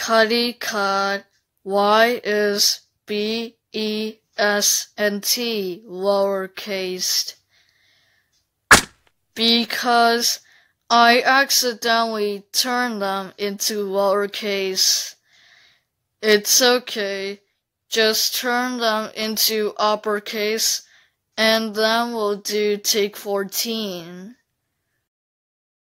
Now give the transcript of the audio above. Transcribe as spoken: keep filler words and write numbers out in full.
Cuddy cut. Why is B E S and T lowercase? Because I accidentally turned them into lowercase. It's okay. Just turn them into uppercase, and then we'll do take fourteen.